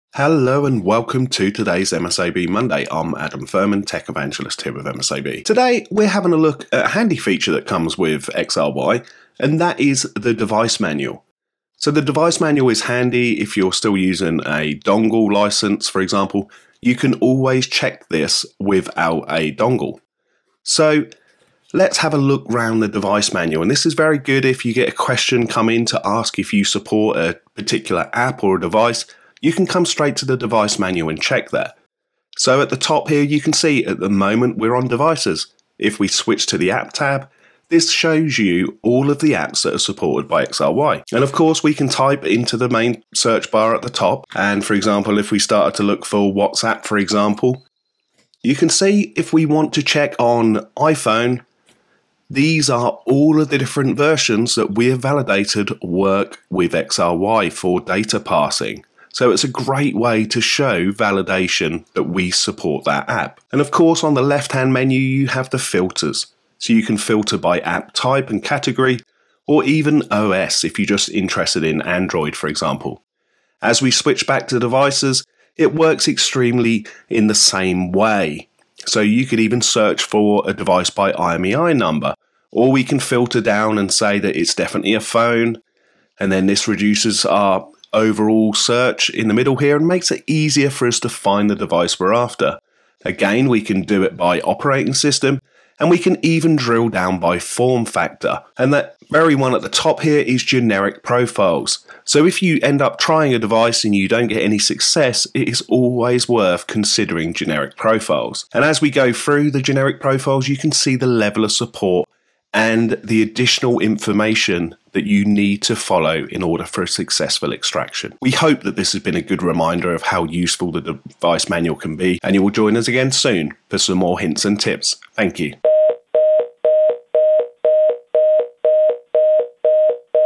Hello and welcome to today's MSAB Monday. I'm Adam Furman, Tech Evangelist here with MSAB. Today we're having a look at a handy feature that comes with XRY, and that is the device manual. So the device manual is handy if you're still using a dongle license, for example. You can always check this without a dongle. So let's have a look around the device manual, and this is very good if you get a question come in to ask if you support a particular app or a device. You can come straight to the device manual and check that. So at the top here you can see at the moment we're on devices. If we switch to the app tab, this shows you all of the apps that are supported by XRY. And of course we can type into the main search bar at the top, and for example if we started to look for WhatsApp, for example, you can see if we want to check on iPhone, these are all of the different versions that we have validated work with XRY for data passing. So it's a great way to show validation that we support that app. And of course on the left hand menu you have the filters. So you can filter by app type and category, or even OS if you're just interested in Android, for example. As we switch back to devices, it works extremely in the same way. So you could even search for a device by IMEI number, or we can filter down and say that it's definitely a phone, and then this reduces our overall search in the middle here and makes it easier for us to find the device we're after. Again, we can do it by operating system, and we can even drill down by form factor. And that very one at the top here is generic profiles. So if you end up trying a device and you don't get any success, it is always worth considering generic profiles. And as we go through the generic profiles, you can see the level of support and the additional information that you need to follow in order for a successful extraction. We hope that this has been a good reminder of how useful the device manual can be, and you will join us again soon for some more hints and tips. Thank you.